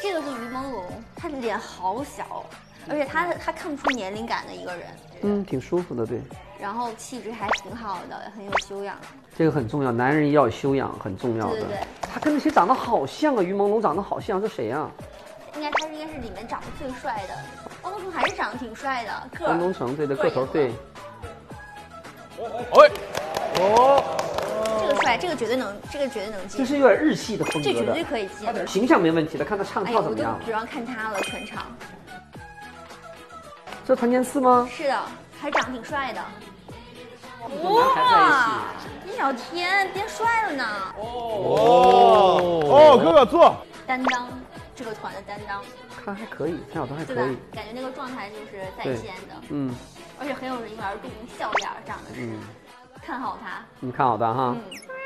这个是于朦胧，她脸好小，而且她看不出年龄感的一个人。 挺舒服的，对。 然后气质还挺好的，很有修养。 这个很重要，男人要有修养，很重要的。 对。 他跟那些长得好像啊，于朦胧长得好像是谁啊？ 他应该是里面长得最帅的。汪东城还是长得挺帅的， 汪东城对的个头对。 哎， 这个帅，这个绝对能进。 就是有点日系的风格的， 这绝对可以进。 形象没问题的，看他唱跳怎么样。 我就指望看他了，全场。 这檀健次吗？ 是的，还长得挺帅的。 哇， 易小天变帅了呢！ 哥哥坐。 担当，这个团的担当， 他还可以，陈晓东还可以， 感觉那个状态就是在线的，而且很有人缘，对，笑脸长得是，看好他。 你看好他哈。